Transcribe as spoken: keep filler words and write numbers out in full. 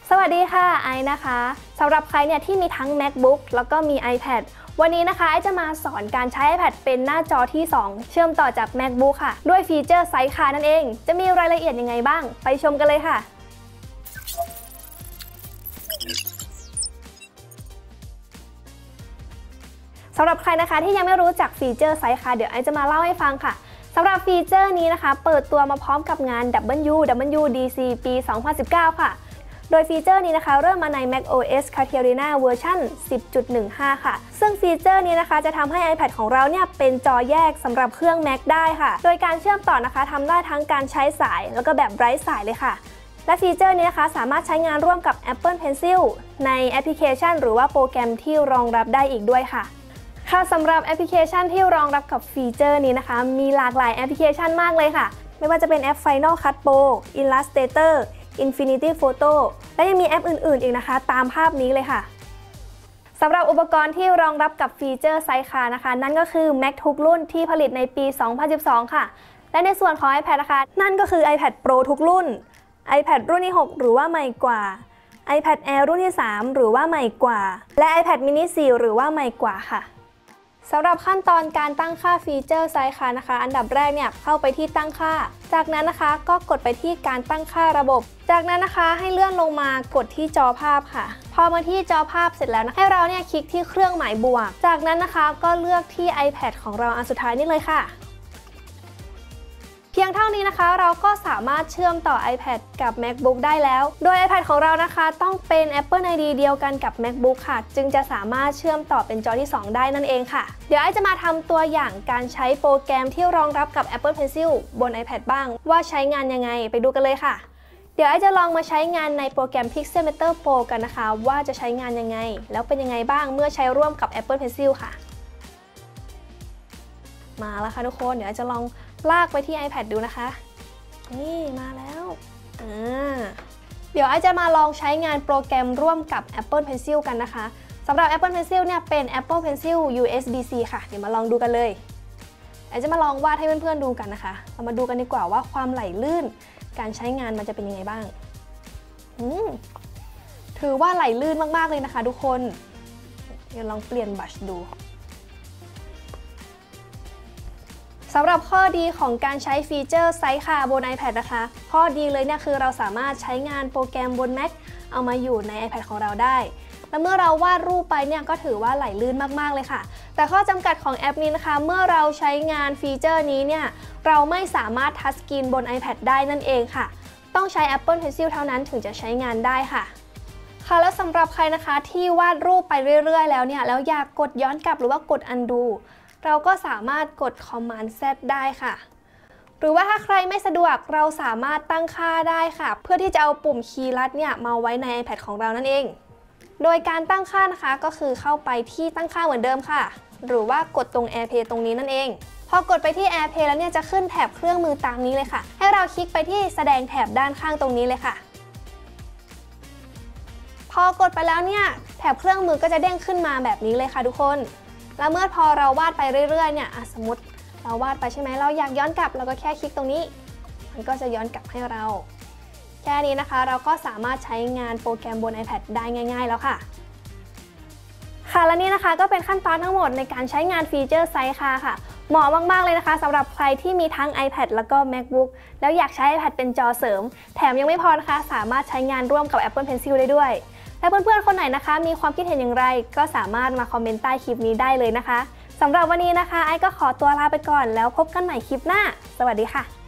สวัสดีค่ะไอนะคะสำหรับใครเนี่ยที่มีทั้ง MacBook แล้วก็มี iPad วันนี้นะคะไอจะมาสอนการใช้ iPad เป็นหน้าจอที่สองเชื่อมต่อจาก MacBook ค่ะด้วยฟีเจอร์ไซด์คาร์นั่นเองจะมีรายละเอียดยังไงบ้างไปชมกันเลยค่ะสำหรับใครนะคะที่ยังไม่รู้จักฟีเจอร์ไซด์คาร์เดี๋ยวไอจะมาเล่าให้ฟังค่ะสำหรับฟีเจอร์นี้นะคะเปิดตัวมาพร้อมกับงาน ดับเบิลยู ดับเบิลยู ดี ซี ปี สองพันสิบเก้า ค่ะโดยฟีเจอร์นี้นะคะเริ่มมาใน macOS Catalina เวอร์ชัน สิบจุดหนึ่งห้า ค่ะซึ่งฟีเจอร์นี้นะคะจะทำให้ iPad ของเราเนี่ยเป็นจอแยกสำหรับเครื่อง Mac ได้ค่ะโดยการเชื่อมต่อนะคะทำได้ทั้งการใช้สายแล้วก็แบบไร้สายเลยค่ะและฟีเจอร์นี้นะคะสามารถใช้งานร่วมกับ Apple Pencil ในแอปพลิเคชันหรือว่าโปรแกรมที่รองรับได้อีกด้วยค่ะค่ะสำหรับแอปพลิเคชันที่รองรับกับฟีเจอร์นี้นะคะมีหลากหลายแอปพลิเคชันมากเลยค่ะไม่ว่าจะเป็นแอป Final Cut Pro Illustrator Infinity Photo และยังมีแอปอื่นๆอีกนะคะตามภาพนี้เลยค่ะสำหรับอุปกรณ์ที่รองรับกับฟีเจอร์ไซด์คาร์นะคะนั่นก็คือ Mac ทุกรุ่นที่ผลิตในปี สองพันสิบสอง ค่ะและในส่วนของ iPad นะคะนั่นก็คือ iPad Pro ทุกรุ่น iPad รุ่นที่ หก หรือว่าใหม่กว่า iPad Air รุ่นที่ สาม หรือว่าใหม่กว่าและ iPad mini สี่ หรือว่าใหม่กว่าค่ะสำหรับขั้นตอนการตั้งค่าฟีเจอร์ไซด์คาร์นะคะอันดับแรกเนี่ยเข้าไปที่ตั้งค่าจากนั้นนะคะก็กดไปที่การตั้งค่าระบบจากนั้นนะคะให้เลื่อนลงมากดที่จอภาพค่ะพอมาที่จอภาพเสร็จแล้วนะให้เราเนี่ยคลิกที่เครื่องหมายบวกจากนั้นนะคะก็เลือกที่ iPad ของเราอันสุดท้ายนี่เลยค่ะเพียงเท่านี้นะคะเราก็สามารถเชื่อมต่อ iPad กับ MacBook ได้แล้วโดย iPad ของเรานะคะต้องเป็น Apple ไอ ดี เดียวกันกับ MacBook ค่ะจึงจะสามารถเชื่อมต่อเป็นจอที่สองได้นั่นเองค่ะเดี๋ยวไอจะมาทำตัวอย่างการใช้โปรแกรมที่รองรับกับ Apple Pencil บน iPad บ้างว่าใช้งานยังไงไปดูกันเลยค่ะเดี๋ยวไอจะลองมาใช้งานในโปรแกรม Pixelmator Pro กันนะคะว่าจะใช้งานยังไงแล้วเป็นยังไงบ้างเมื่อใช้ร่วมกับ Apple Pencil ค่ะมาแล้วค่ะทุกคนเดี๋ยวไอจะลองลากไปที่ iPad ดูนะคะนี่มาแล้วอ่าเดี๋ยวไอจะมาลองใช้งานโปรแกรมร่วมกับ Apple Pencil กันนะคะสำหรับ Apple Pencil เนี่ยเป็น Apple Pencil ยู เอส บี ซี ค่ะเดี๋ยวมาลองดูกันเลยไอจะมาลองวาดให้เพื่อนๆดูกันนะคะเรามาดูกันดีกว่าว่าความไหลลื่นการใช้งานมันจะเป็นยังไงบ้างอืมถือว่าไหลลื่นมากๆเลยนะคะทุกคนเดี๋ยวลองเปลี่ยนบัชดูสำหรับข้อดีของการใช้ฟีเจอร์ไซด์คาร์บน iPad นะคะข้อดีเลยเนี่ยคือเราสามารถใช้งานโปรแกรมบน Mac เอามาอยู่ใน iPad ของเราได้และเมื่อเราวาดรูปไปเนี่ยก็ถือว่าไหลลื่นมากๆเลยค่ะแต่ข้อจำกัดของแอปนี้นะคะเมื่อเราใช้งานฟีเจอร์นี้เนี่ยเราไม่สามารถทัชสกรีนบน iPad ได้นั่นเองค่ะต้องใช้ Apple Pencil เท่านั้นถึงจะใช้งานได้ค่ะค่ะและสำหรับใครนะคะที่วาดรูปไปเรื่อยๆแล้วเนี่ยแล้วอยากกดย้อนกลับหรือว่ากด undoเราก็สามารถกด Command Z ได้ค่ะหรือว่าถ้าใครไม่สะดวกเราสามารถตั้งค่าได้ค่ะเพื่อที่จะเอาปุ่มคีย์ลัดเนี่ยมาไว้ใน iPad ของเรานั่นเองโดยการตั้งค่านะคะก็คือเข้าไปที่ตั้งค่าเหมือนเดิมค่ะหรือว่ากดตรง AirPlay ตรงนี้นั่นเองพอกดไปที่ AirPlay แล้วเนี่ยจะขึ้นแถบเครื่องมือตามนี้เลยค่ะให้เราคลิกไปที่แสดงแถบด้านข้างตรงนี้เลยค่ะพอกดไปแล้วเนี่ยแถบเครื่องมือก็จะเด้งขึ้นมาแบบนี้เลยค่ะทุกคนแล้วเมื่อพอเราวาดไปเรื่อยๆเนี่ยสมมติเราวาดไปใช่ไหมเราอยากย้อนกลับเราก็แค่คลิกตรงนี้มันก็จะย้อนกลับให้เราแค่นี้นะคะเราก็สามารถใช้งานโปรแกรมบน iPad ได้ง่ายๆแล้วค่ะค่ะและนี่นะคะก็เป็นขั้นตอนทั้งหมดในการใช้งานฟีเจอร์ไซด์คาร์ค่ะเหมาะมากๆเลยนะคะสำหรับใครที่มีทั้ง iPad แล้วก็ MacBook แล้วอยากใช้ iPad เป็นจอเสริมแถมยังไม่พอนะคะสามารถใช้งานร่วมกับ Apple Pencil ได้ด้วยและเพื่อนๆคนไหนนะคะมีความคิดเห็นอย่างไรก็สามารถมาคอมเมนต์ใต้คลิปนี้ได้เลยนะคะสำหรับวันนี้นะคะไอก็ขอตัวลาไปก่อนแล้วพบกันใหม่คลิปหน้าสวัสดีค่ะ